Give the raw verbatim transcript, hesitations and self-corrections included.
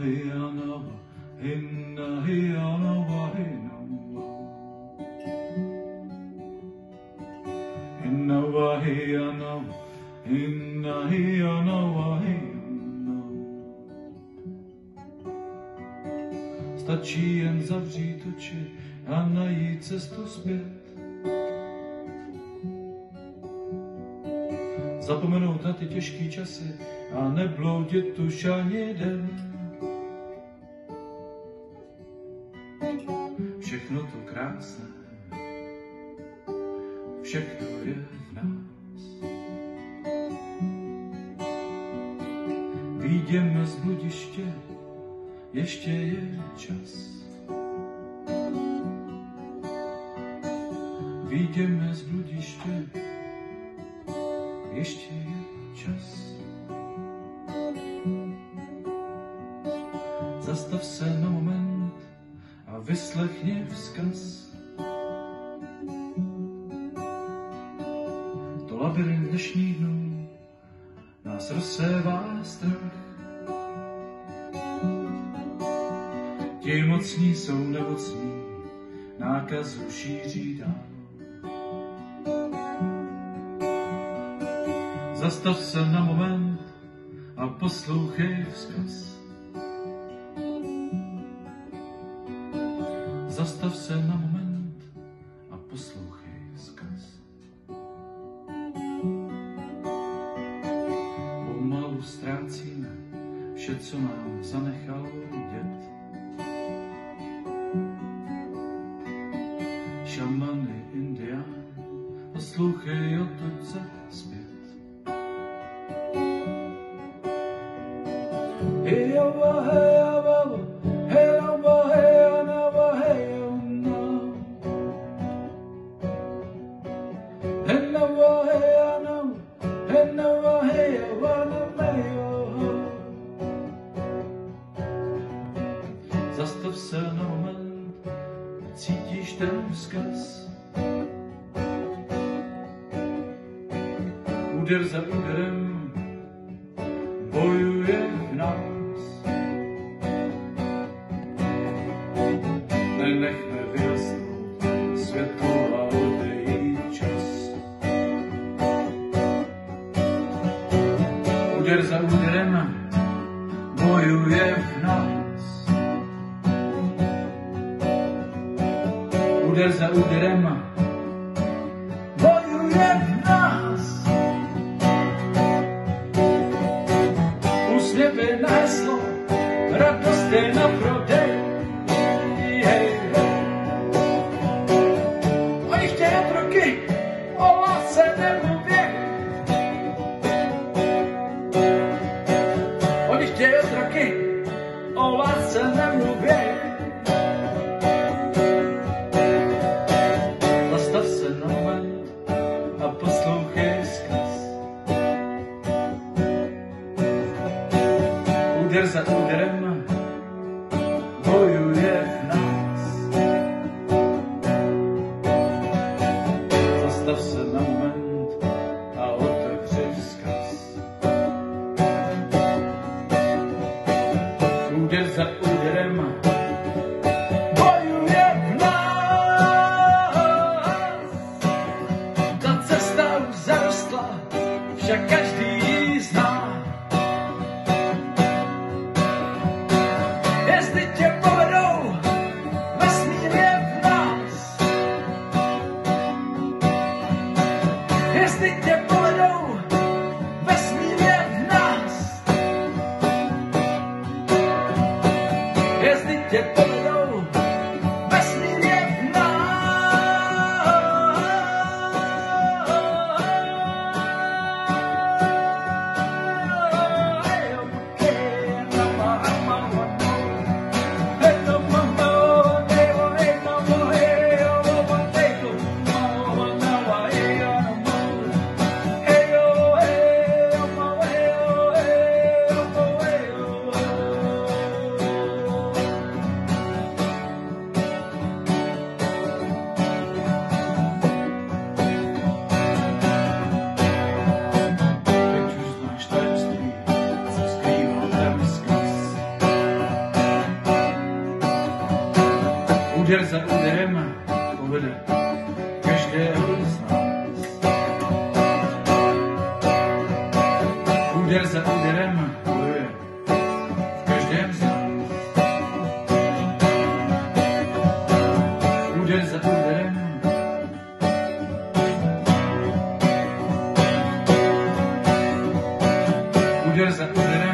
Hiyanava, Hinna Hiyanava, Hinava. Hinnava, Hiyanava, Hinna Hiyanava, Hinava. Stačí jen zavřít oči a najít cestu zpět. Zapomenout na ty těžký časy a nebloudit už ani den. Všechno to krásné, všechno je v nás. Vyjdeme z bludiště, ještě je čas. Vyjdeme z bludiště, ještě je čas. Zastav se na moment a vyslechni vzkaz. To labyrint dnešních dnů nás rozsévá strach. Ti mocní jsou nemocní, nákazu šíří dál. Zastav se na moment a poslouchej vzkaz. Zastav se na moment a poslouchej vzkaz. Pomalu ztrácíme vše, co nám zanechal děd. Šamany, indián, poslouchej odtud se zpět. Heyava, heyava, heyava, heyanava, heyana. Henava, heyanava, henava, heyavana, heyo. Zastav se na moment, cítíš ten vzkaz. Úder za úderem bojuje v nás. Nenechme vyhasnout světlo a odejít čas. Úder za úderem bojuje v nás. Úder za úderem bojuje v nás. Úsměv je na heslo, radost je na prodej. O lásce nemluvě. Oni chtějí otroky, o lásce nemluvě. Zastav se na moment a poslouchej vzkaz. Úder za úderem bojuje v nás. Zastav se na moment a otevři vzkaz. Úder za úderem bojuje v nás. Ta cesta už zarostla, však každý ji zná. Úder za úderem povede každého z nás. Úder za úderem bojuje v každém z nás. Úder za úderem úder za úderem